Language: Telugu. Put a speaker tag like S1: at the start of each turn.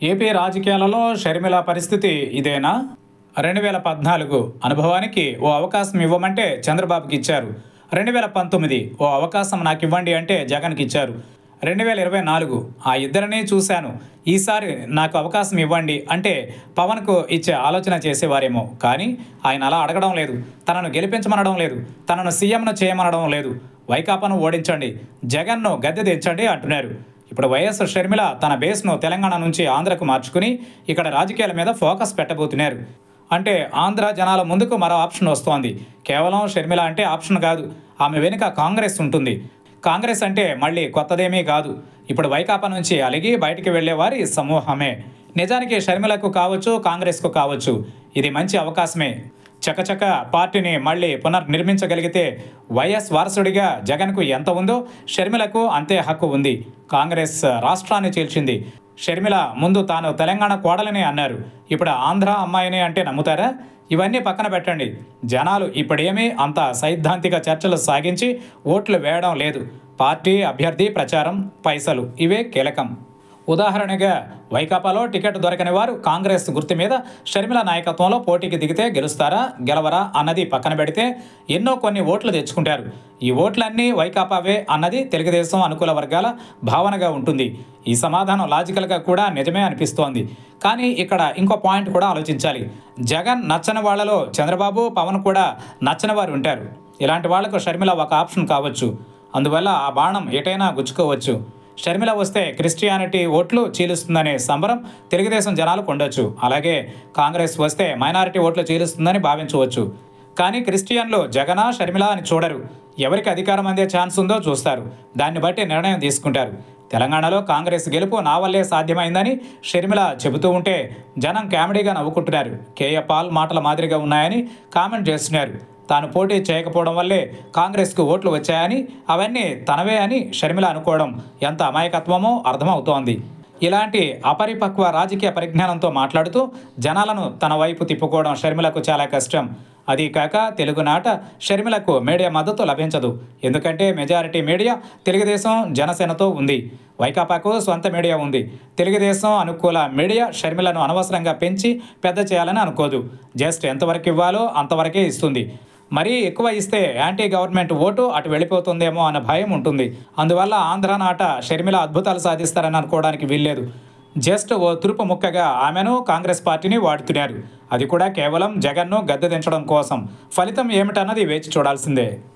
S1: ఏపీ రాజకీయాలలో షర్మిల పరిస్థితి ఇదేనా? 2014 అనుభవానికి ఓ అవకాశం ఇవ్వమంటే చంద్రబాబుకి ఇచ్చారు. 2019 ఓ అవకాశం నాకివ్వండి అంటే జగన్కి ఇచ్చారు. 2024 ఆ ఇద్దరినీ చూశాను, ఈసారి నాకు అవకాశం ఇవ్వండి అంటే పవన్కు ఇచ్చే ఆలోచన చేసేవారేమో. కానీ ఆయన అలా అడగడం లేదు, తనను గెలిపించమనడం లేదు, తనను సీఎంను చేయమనడం లేదు. వైకాపాను ఓడించండి, జగన్ను గద్దె దించండి అంటున్నారు. ఇప్పుడు వైఎస్ షర్మిల తన బేస్ను తెలంగాణ నుంచి ఆంధ్రకు మార్చుకుని ఇక్కడ రాజకీయాల మీద ఫోకస్ పెట్టబోతున్నారు. అంటే ఆంధ్ర జనాల ముందుకు మరో ఆప్షన్ వస్తోంది. కేవలం షర్మిల అంటే ఆప్షన్ కాదు, ఆమె వెనుక కాంగ్రెస్ ఉంటుంది. కాంగ్రెస్ అంటే మళ్ళీ కొత్తదేమీ కాదు, ఇప్పుడు వైకాపా నుంచి అలిగి బయటికి వెళ్లే వారి సమూహమే. నిజానికి షర్మిలకు కావచ్చు, కాంగ్రెస్కు కావచ్చు, ఇది మంచి అవకాశమే. చకచక పార్టీని మళ్ళీ పునర్నిర్మించగలిగితే వైఎస్ వారసుడిగా జగన్కు ఎంత ఉందో షర్మిలకు అంతే హక్కు ఉంది. కాంగ్రెస్ రాష్ట్రాన్ని చీల్చింది. షర్మిల ముందు తాను తెలంగాణ కోడలని అన్నారు, ఇప్పుడు ఆంధ్ర అమ్మాయిని అంటే నమ్ముతారా? ఇవన్నీ పక్కన పెట్టండి. జనాలు ఇప్పుడేమీ అంత సైద్ధాంతిక చర్చలు సాగించి ఓట్లు వేయడం లేదు. పార్టీ, అభ్యర్థి, ప్రచారం, పైసలు ఇవే కీలకం. ఉదాహరణగా వైకాపాలో టికెట్ దొరకని వారు కాంగ్రెస్ గుర్తు మీద షర్మిల నాయకత్వంలో పోటీకి దిగితే గెలుస్తారా, గెలవరా అన్నది పక్కన పెడితే ఎన్నో కొన్ని ఓట్లు తెచ్చుకుంటారు. ఈ ఓట్లన్నీ వైకాపావే అన్నది తెలుగుదేశం అనుకూల వర్గాల భావనగా ఉంటుంది. ఈ సమాధానం లాజికల్గా కూడా నిజమే అనిపిస్తోంది. కానీ ఇక్కడ ఇంకో పాయింట్ కూడా ఆలోచించాలి. జగన్ నచ్చని వాళ్లలో చంద్రబాబు, పవన్ కూడా నచ్చని వారు ఉంటారు. ఇలాంటి వాళ్లకు షర్మిల ఒక ఆప్షన్ కావచ్చు. అందువల్ల ఆ బాణం ఎటైనా గుచ్చుకోవచ్చు. షర్మిల వస్తే క్రిస్టియానిటీ ఓట్లు చీలుస్తుందనే సంబరం తెలుగుదేశం జనాలకు ఉండొచ్చు. అలాగే కాంగ్రెస్ వస్తే మైనారిటీ ఓట్లు చీలుస్తుందని భావించవచ్చు. కానీ క్రిస్టియన్లు జగనా, షర్మిల అని చూడరు. ఎవరికి అధికారం అందే ఛాన్స్ ఉందో చూస్తారు. దాన్ని బట్టి నిర్ణయం తీసుకుంటారు. తెలంగాణలో కాంగ్రెస్ గెలుపు నా వల్లే సాధ్యమైందని షర్మిల చెబుతూ ఉంటే జనం కామెడీగా నవ్వుకుంటున్నారు. కేఏ పాల్ మాటల మాదిరిగా ఉన్నాయని కామెంట్ చేస్తున్నారు. తాను పోటీ చేయకపోవడం వల్లే కాంగ్రెస్కు ఓట్లు వచ్చాయని, అవన్నీ తనవే అని షర్మిల అనుకోవడం ఎంత అమాయకత్వమో అర్థమవుతోంది. ఇలాంటి అపరిపక్వ రాజకీయ పరిజ్ఞానంతో మాట్లాడుతూ జనాలను తన వైపు తిప్పుకోవడం షర్మిలకు చాలా కష్టం. అదీ కాక తెలుగునాట షర్మిలకు మీడియా మద్దతు లభించదు. ఎందుకంటే మెజారిటీ మీడియా తెలుగుదేశం, జనసేనతో ఉంది. వైకాపాకు సొంత మీడియా ఉంది. తెలుగుదేశం అనుకూల మీడియా షర్మిలను అనవసరంగా పెంచి పెద్ద చేయాలని అనుకోదు. జస్ట్ ఎంతవరకు ఇవ్వాలో అంతవరకే ఇస్తుంది. మరీ ఎక్కువ ఇస్తే యాంటీ గవర్నమెంట్ ఓటు అటు వెళ్ళిపోతుందేమో అన్న భయం ఉంటుంది. అందువల్ల ఆంధ్ర నాట షర్మిల అద్భుతాలు సాధిస్తారని అనుకోవడానికి వీల్లేదు. జస్ట్ ఓ తురుపు ముక్కగా ఆమెను, కాంగ్రెస్ పార్టీని వాడుతున్నారు. అది కూడా కేవలం జగన్ను గద్దె దించడం కోసం. ఫలితం ఏమిటన్నది వేచి చూడాల్సిందే.